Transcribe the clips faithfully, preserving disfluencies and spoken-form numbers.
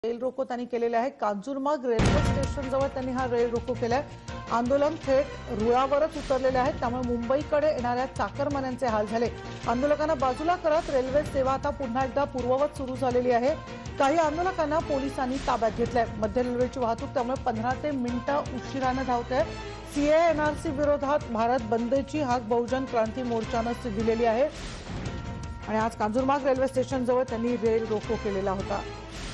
Rail रोको त्यांनी केलेले आहे। कांजूरमार्ग रेल्वे स्टेशन जवळ त्यांनी हा रेल रोको केलाय। आंदोलन थेट रुळावरच उतरलेले आहेत, त्यामुळे मुंबईकडे येणाऱ्या चाकरमान्यांचे हाल झाले। आंदोलकांना बाजूला करत रेल्वे सेवा आता पुन्हा एकदा पूर्ववत सुरू झालेली आहे। काही आंदोलकांना पोलिसांनी ताब्यात घेतलंय। मध्य रेल्वेची वाहतूक त्यामुळे पंधरा ते मिनिटं उशिराने धावते। सीएएनआरसी विरोधात भारत बंदची हाक बहुजन क्रांती मोर्चाने दिलेली आहे आणि आज कांजूरमार्ग रेल्वे स्टेशन जवळ त्यांनी रेल रोको केलेला होता।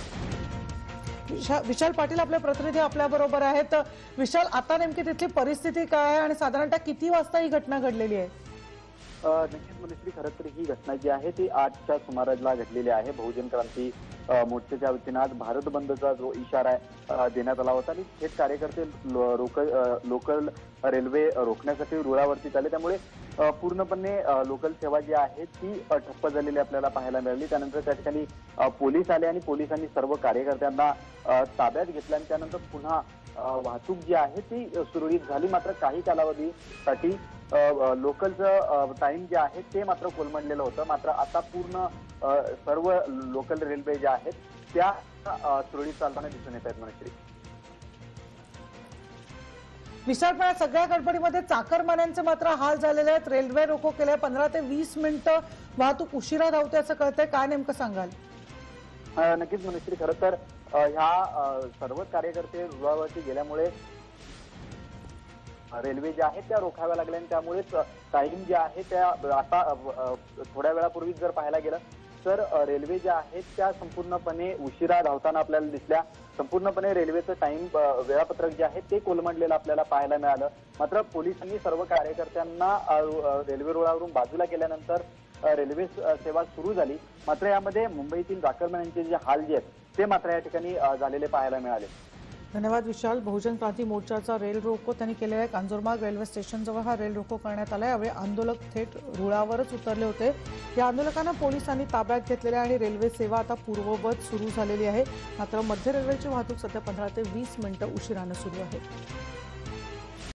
विशाल पाटील आपले प्रतिनिधी आपल्या बरोबर आहेत। विशाल, आता नेमकी तिथली परिस्थिती काय आहे आणि साधारणतः किती वाजता ही घटना घडलेली आहे? नक्कीच मनश्री, खरं तर ही घटना जी आहे ती आठच्या सुमाराला घडलेली आहे। बहुजन क्रांती मोर्चाच्या वतीने आज भारत बंदचा जो इशारा देण्यात आला होता आणि थेट कार्यकर्ते लोकल रेल्वे रोखण्यासाठी रुळावरती आले, त्यामुळे पूर्णपणे लोकल सेवा जी आहे ती ठप्प झालेली आपल्याला पाहायला मिळाली। त्यानंतर त्या ठिकाणी पोलीस आले आणि पोलिसांनी सर्व कार्यकर्त्यांना ताब्यात घेतलं आणि त्यानंतर पुन्हा वाहतूक जी आहे ती सुरळीत झाली। मात्र काही कालावधीसाठी लोकलचं टाइम जे आहे ते मात्र कोलमडलेलं होतं। मात्र आता पूर्ण सर्व लोकल रेल्वे ज्या आहेत त्या सुरळीत चालताना दिसून येत आहेत। मनश्री, विशाल, सगळ्या गडबडीमध्ये चाकरमान्यांचे मात्र हाल झालेले आहेत। रेल्वे रोको केले, पंधरा ते वीस मिनिटं वाहतूक उशिरा धावते असं कळतंय, काय नेमकं सांगाल? नक्कीच मनश्री, खरं तर ह्या सर्व कार्यकर्ते रुळावरती गेल्यामुळे रेल्वे ज्या आहेत त्या रोखाव्या लागल्या आणि त्यामुळेच टाइम जे आहे त्या आता थोड्या वेळापूर्वी जर पाहायला गेलं तर रेल्वे ज्या आहेत त्या संपूर्णपणे उशिरा धावताना आपल्याला दिसल्या। संपूर्णपणे रेल्वेचं टाइम वेळापत्रक जे आहे ते कोलमडलेलं आपल्याला पाहायला मिळालं। मात्र पोलिसांनी सर्व कार्यकर्त्यांना रेल्वे रुळावरून बाजूला केल्यानंतर रेल्वे सेवा सुरू झाली। मात्र यामध्ये मुंबईतील चाकरमान्यांचे जे हाल जे आहेत ते मात्र या ठिकाणी झालेले पाहायला मिळाले। धन्यवाद विशाल। बहुजन क्रांती मोर्चाचा रेल रोको त्यांनी केलेला आहे। कांजूरमार्ग रेल्वे स्टेशन जवळ हा रेल रोको करण्यात आला। यावेळी आंदोलक थेट रुळावरच उतरले होते। या आंदोलकांना पोलिसांनी ताब्यात घेतलेले आणि रेल्वे सेवा आता पूर्ववत सुरू झालेली आहे। मात्र मध्य रेल्वेची वाहतूक सध्या पंधरा ते वीस मिनिटं उशिराने सुरू आहे।